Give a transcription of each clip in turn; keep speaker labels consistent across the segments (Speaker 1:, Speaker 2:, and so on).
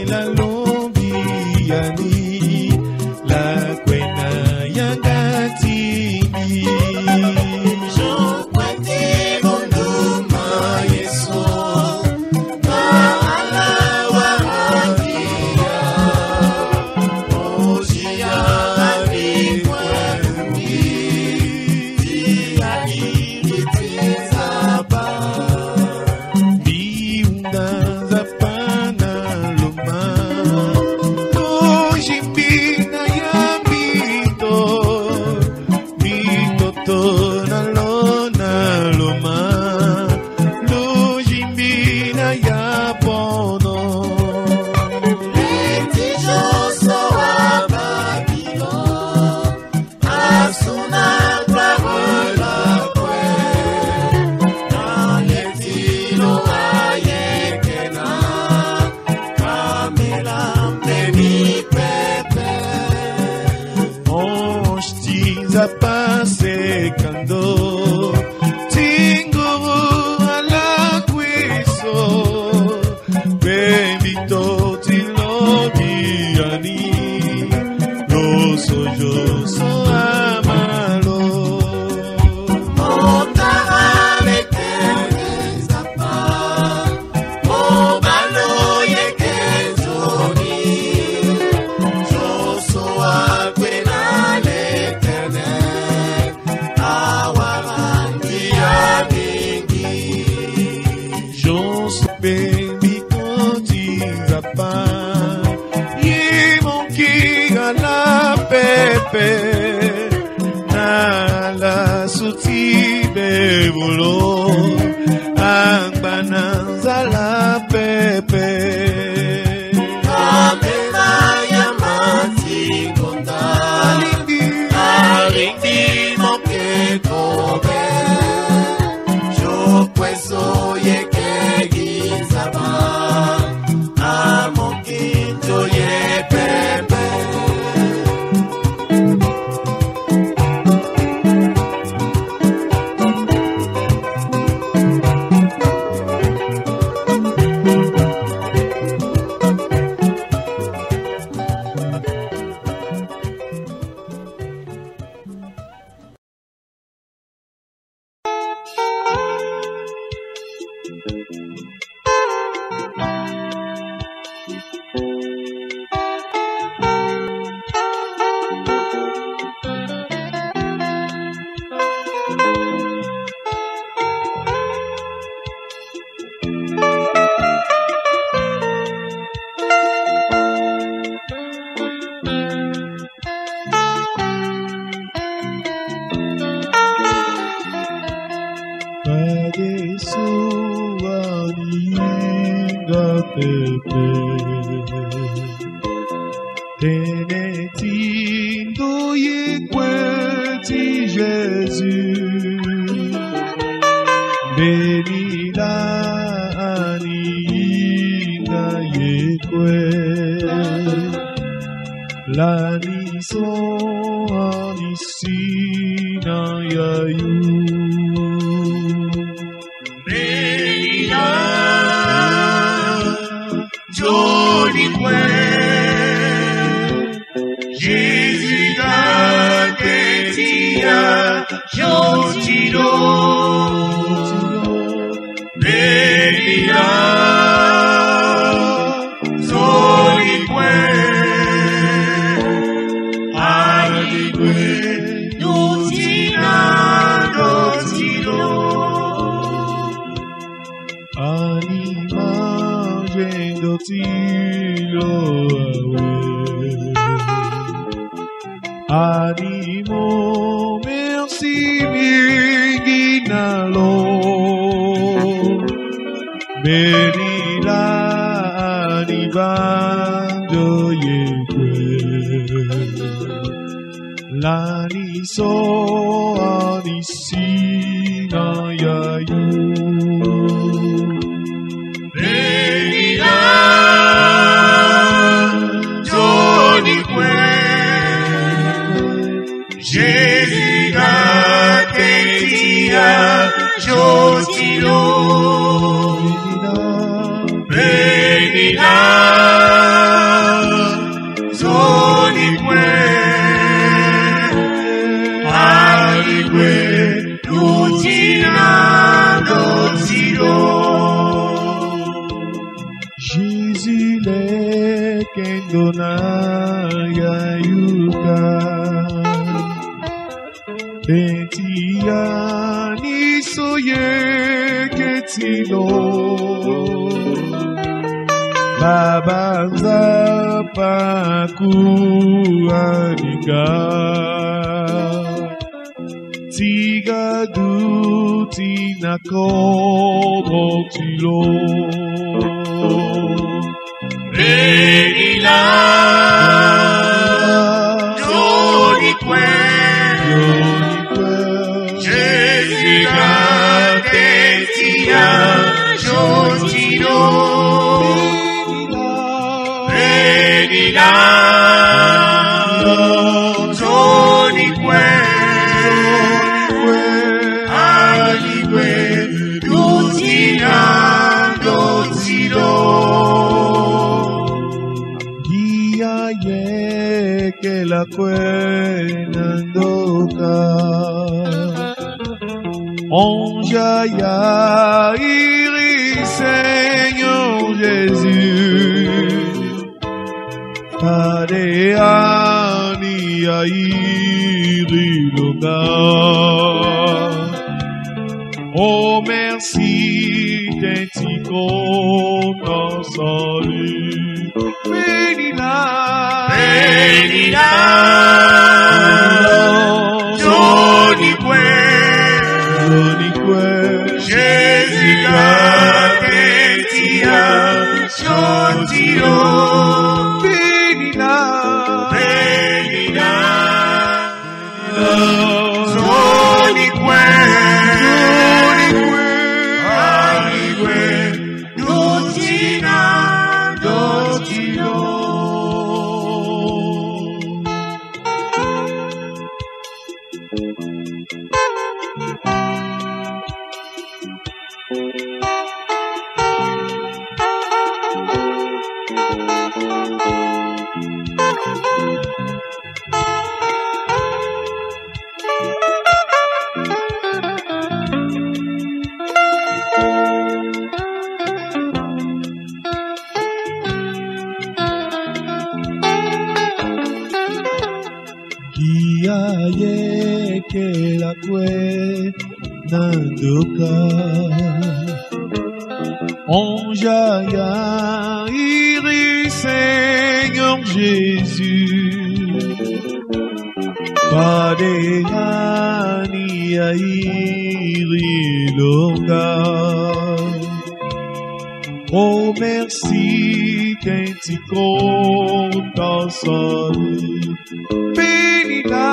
Speaker 1: Animo merci miginalo Benila anibando yekwe Lani so anisina yayu Benila jonikwe Jésus Kaketia Jotilo Benina kendo na yayuka Etia ni soye ketino Babanza paku anika Tiga duti na kobotilo
Speaker 2: Benila Jonikwe Jessica Tetia Jotilo Benila Jonikwe Aligwe Dutina Dotilo
Speaker 1: que la cuena ndoka Onja ya iri Seigneur Jésus Adeani ya iri loka Oh merci d'être content salut Benila
Speaker 2: Benila Jonikwe Jessica Tetia Jotilo
Speaker 1: Benila
Speaker 2: Jonikwe Aligwe Dutina Dotilo
Speaker 1: Guiaye que la cue nandoka Onja ya iri Seigneur Jésus Padehani ya iri loka Oh merci t'es content salut Benila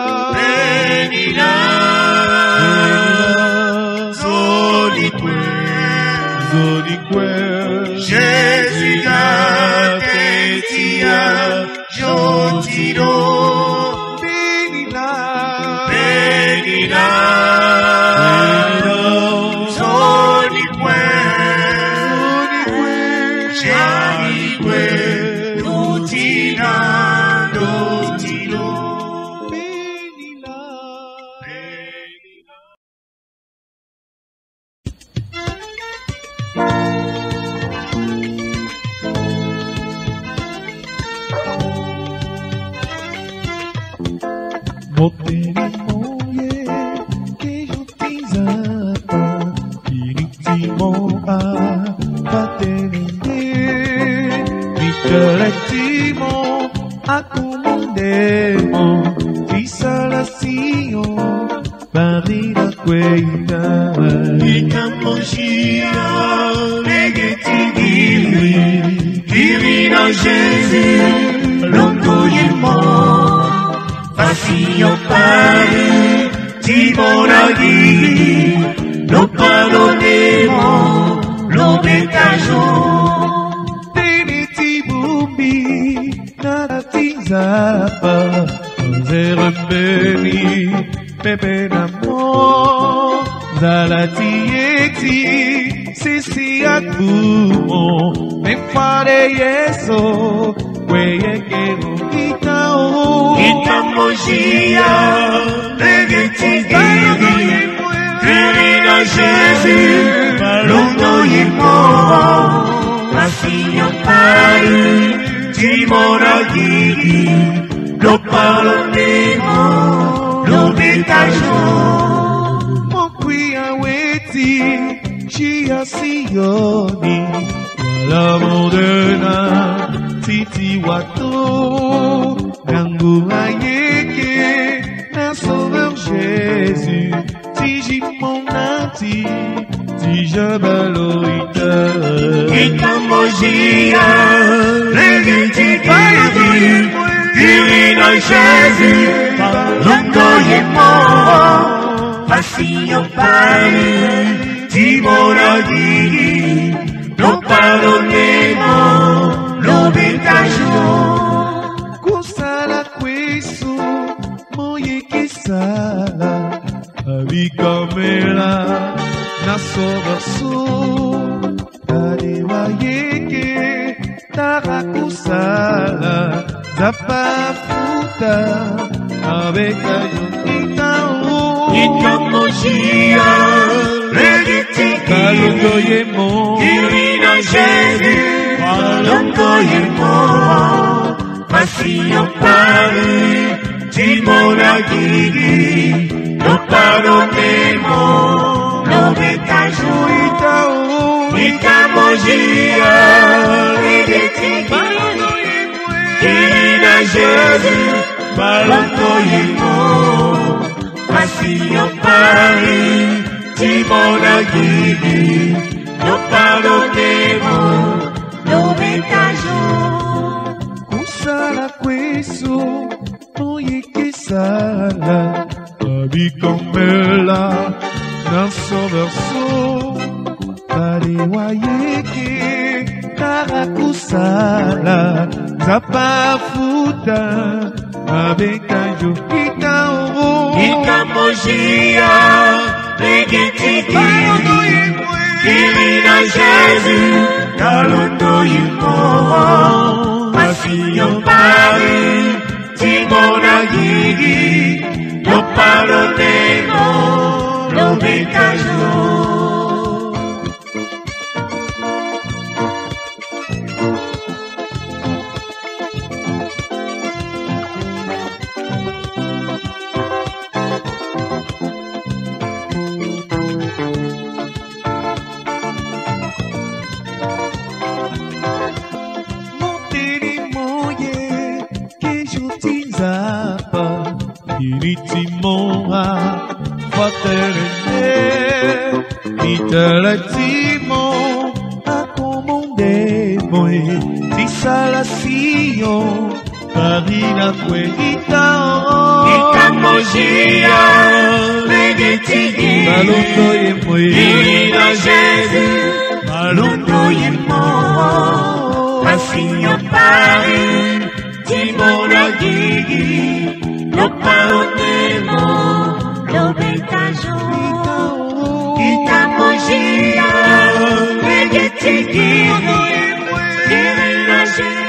Speaker 1: Zonikwe
Speaker 2: Jessica Tetia Jotilo
Speaker 1: Benila
Speaker 2: Zonikwe Janikwe Dutina Dotilo
Speaker 1: Moteri moye que yo tizapa Iritimo a pateninde Mikeletimo a comandemo Tisalasio Barina queina
Speaker 2: Itamoshia Negetigiri Divina Jésus Longoyemo Facio Pari Timonagi Lo palonemo Lo betajo
Speaker 1: Tenetibumbi Nada tizapa Zero beni Pepe d'amor Zalati eti Sisi atumo Me fare yeso Kweye kero itao
Speaker 2: Itamoshia Negetigiri Divina Jésus Longoyemo Facio Pari Timonagiri, lo palonemo, lo betajo.
Speaker 1: Mokuya weti, chia sioni, la moderna, titi wato, gangu ayeke, na sauveur Jésus, ti jimonati, ti jabalorita.
Speaker 2: Itamogia, legiti kiri, divina Jésus, longoyemo, passinho pari, Timonagiri, lo palonemo, lo betajo.
Speaker 1: Kusala kwesu, moye kisala, abikamela, nasoverso, tadewa yeke, tarakusala, zapafuta, abeka yonitao.
Speaker 2: Itamogia, legiti
Speaker 1: Kalongoyemo,
Speaker 2: divina Jésus, palongoyemo, passinho pari, Timonagiri, lo palonemo, lo betajo. Itamogia, legiti divina Jésus, palongoyemo, passinho pari, Timonagiri, lo palonemo, lo betajo.
Speaker 1: Kusala kwesu, moye kisala, abikamela, nasoverso, tadewa yeke, tarakusala, zapafuta, abeka yonitao.
Speaker 2: Itamogia, legiti divina Jésus, kalongoyemo, passinho pari, Timonagiri, lo palonemo, lo betajo.
Speaker 1: Initimora, fratelene, italatimo, acomondemo, tisalasio, parina queitao.
Speaker 2: Itamogia, legiti divina Jésus, palongoyemo, passinho pari, Timonagiri, lo palonemo, lo betajo. Itamogia, legiti divina Jésus.